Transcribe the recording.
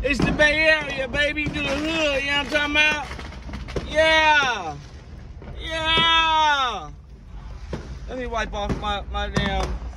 It's the Bay Area, baby. Do the hood, you know what I'm talking about? Yeah. Yeah. Let me wipe off my damn